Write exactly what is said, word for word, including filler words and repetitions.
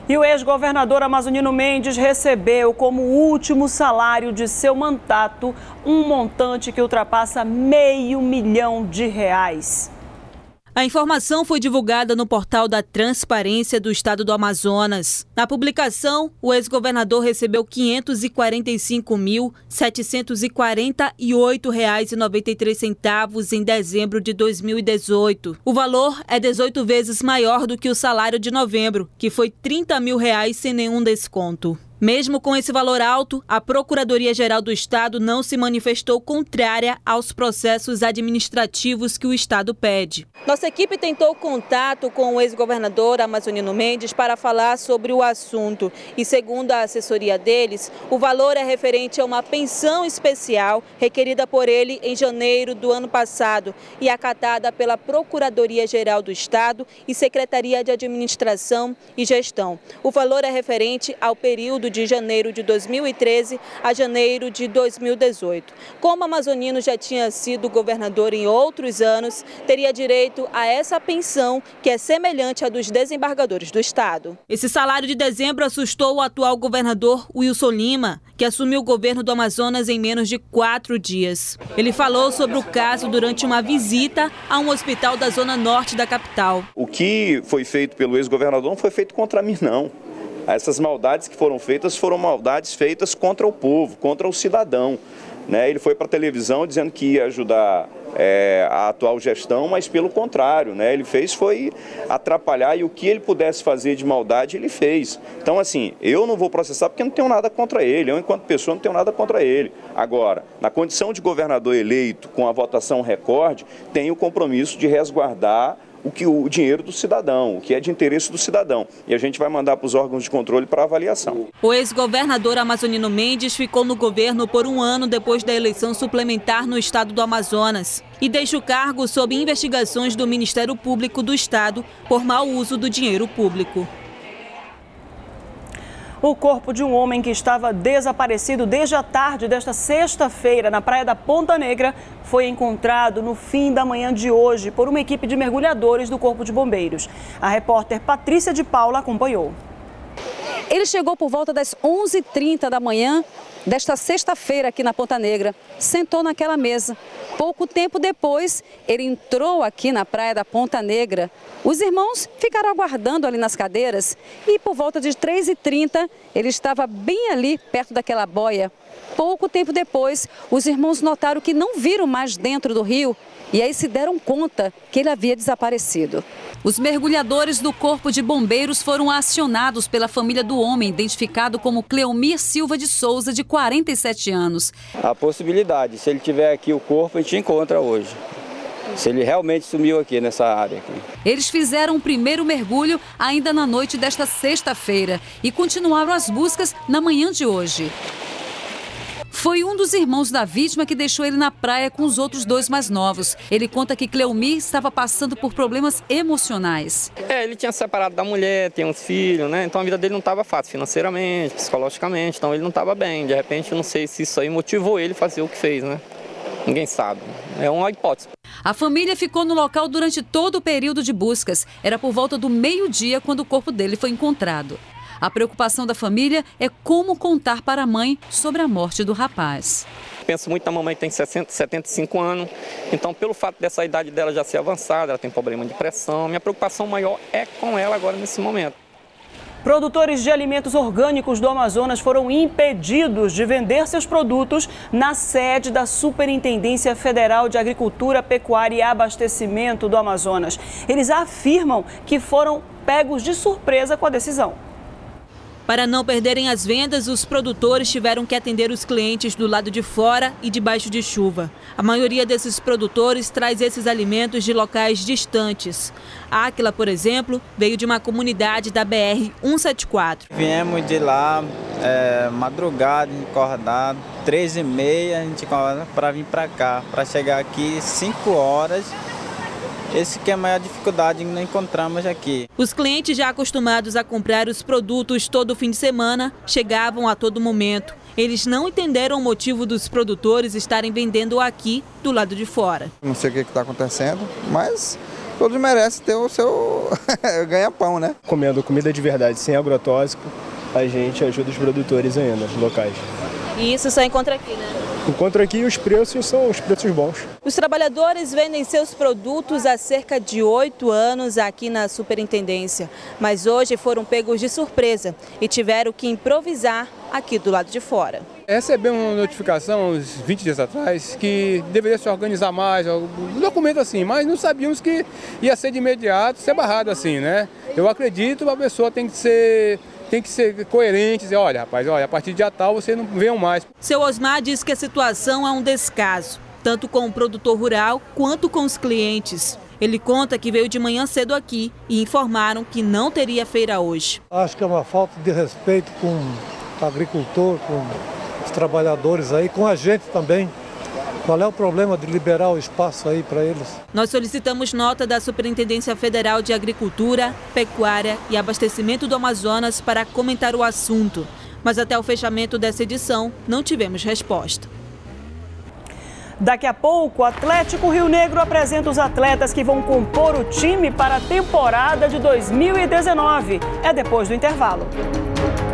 E o ex-governador Amazonino Mendes recebeu como último salário de seu mandato um montante que ultrapassa meio milhão de reais. A informação foi divulgada no portal da Transparência do Estado do Amazonas. Na publicação, o ex-governador recebeu quinhentos e quarenta e cinco mil, setecentos e quarenta e oito reais e noventa e três centavos em dezembro de dois mil e dezoito. O valor é dezoito vezes maior do que o salário de novembro, que foi trinta mil reais sem nenhum desconto. Mesmo com esse valor alto, a Procuradoria-Geral do Estado não se manifestou contrária aos processos administrativos que o Estado pede. Nossa equipe tentou contato com o ex-governador Amazonino Mendes para falar sobre o assunto. E segundo a assessoria deles, o valor é referente a uma pensão especial requerida por ele em janeiro do ano passado e acatada pela Procuradoria-Geral do Estado e Secretaria de Administração e Gestão. O valor é referente ao período de janeiro de dois mil e treze a janeiro de dois mil e dezoito. Como Amazonino já tinha sido governador em outros anos, teria direito a essa pensão, que é semelhante à dos desembargadores do Estado. Esse salário de dezembro assustou o atual governador Wilson Lima, que assumiu o governo do Amazonas em menos de quatro dias. Ele falou sobre o caso durante uma visita a um hospital da zona norte da capital. O que foi feito pelo ex-governador não foi feito contra mim, não. Essas maldades que foram feitas foram maldades feitas contra o povo, contra o cidadão. Né? Ele foi para a televisão dizendo que ia ajudar é, a atual gestão, mas pelo contrário, né? Ele fez foi atrapalhar e o que ele pudesse fazer de maldade, ele fez. Então, assim, eu não vou processar porque não tenho nada contra ele, eu, enquanto pessoa, não tenho nada contra ele. Agora, na condição de governador eleito, com a votação recorde, tenho o compromisso de resguardar o que o dinheiro do cidadão, o que é de interesse do cidadão. E a gente vai mandar para os órgãos de controle para avaliação. O ex-governador Amazonino Mendes ficou no governo por um ano depois da eleição suplementar no estado do Amazonas e deixa o cargo sob investigações do Ministério Público do Estado por mau uso do dinheiro público. O corpo de um homem que estava desaparecido desde a tarde desta sexta-feira na praia da Ponta Negra foi encontrado no fim da manhã de hoje por uma equipe de mergulhadores do Corpo de Bombeiros. A repórter Patrícia de Paula acompanhou. Ele chegou por volta das onze e trinta da manhã desta sexta-feira aqui na Ponta Negra. Sentou naquela mesa. Pouco tempo depois, ele entrou aqui na praia da Ponta Negra. Os irmãos ficaram aguardando ali nas cadeiras e por volta de três e trinta ele estava bem ali perto daquela boia. Pouco tempo depois, os irmãos notaram que não viram mais dentro do rio e aí se deram conta que ele havia desaparecido. Os mergulhadores do Corpo de Bombeiros foram acionados pela família do homem, identificado como Cleomir Silva de Souza, de quarenta e sete anos. A possibilidade, se ele tiver aqui o corpo, a gente encontra hoje. Se ele realmente sumiu aqui nessa área. Aqui. Eles fizeram o primeiro mergulho ainda na noite desta sexta-feira e continuaram as buscas na manhã de hoje. Foi um dos irmãos da vítima que deixou ele na praia com os outros dois mais novos. Ele conta que Cleomir estava passando por problemas emocionais. É, ele tinha se separado da mulher, tinha uns filhos, né? Então a vida dele não estava fácil financeiramente, psicologicamente, então ele não estava bem. De repente, eu não sei se isso aí motivou ele a fazer o que fez, né? Ninguém sabe. É uma hipótese. A família ficou no local durante todo o período de buscas. Era por volta do meio-dia quando o corpo dele foi encontrado. A preocupação da família é como contar para a mãe sobre a morte do rapaz. Penso muito na mamãe que tem sessenta, setenta e cinco anos, então pelo fato dessa idade dela já ser avançada, ela tem problema de pressão, minha preocupação maior é com ela agora nesse momento. Produtores de alimentos orgânicos do Amazonas foram impedidos de vender seus produtos na sede da Superintendência Federal de Agricultura, Pecuária e Abastecimento do Amazonas. Eles afirmam que foram pegos de surpresa com a decisão. Para não perderem as vendas, os produtores tiveram que atender os clientes do lado de fora e debaixo de chuva. A maioria desses produtores traz esses alimentos de locais distantes. A Áquila, por exemplo, veio de uma comunidade da B R cento e setenta e quatro. Viemos de lá, é, madrugada, acordado, três e meia, a gente para vir para cá, para chegar aqui cinco horas. Esse que é a maior dificuldade que nós encontramos aqui. Os clientes já acostumados a comprar os produtos todo fim de semana chegavam a todo momento. Eles não entenderam o motivo dos produtores estarem vendendo aqui do lado de fora. Não sei o que está acontecendo, mas todos merecem ter o seu ganha-pão, né? Comendo comida de verdade, sem agrotóxico, a gente ajuda os produtores ainda, locais. E isso só encontra aqui, né? Encontro aqui os preços são os preços bons. Os trabalhadores vendem seus produtos há cerca de oito anos aqui na superintendência, mas hoje foram pegos de surpresa e tiveram que improvisar aqui do lado de fora. Recebemos uma notificação uns vinte dias atrás que deveria se organizar mais, um documento assim, mas não sabíamos que ia ser de imediato, ser barrado assim, né? Eu acredito que a pessoa tem que ser... Tem que ser coerente, dizer, olha, rapaz, olha, a partir de dia tal você não venham mais. Seu Osmar diz que a situação é um descaso, tanto com o produtor rural quanto com os clientes. Ele conta que veio de manhã cedo aqui e informaram que não teria feira hoje. Acho que é uma falta de respeito com o agricultor, com os trabalhadores aí, com a gente também. Qual é o problema de liberar o espaço aí para eles? Nós solicitamos nota da Superintendência Federal de Agricultura, Pecuária e Abastecimento do Amazonas para comentar o assunto, mas até o fechamento dessa edição não tivemos resposta. Daqui a pouco, o Atlético Rio Negro apresenta os atletas que vão compor o time para a temporada de dois mil e dezenove. É depois do intervalo.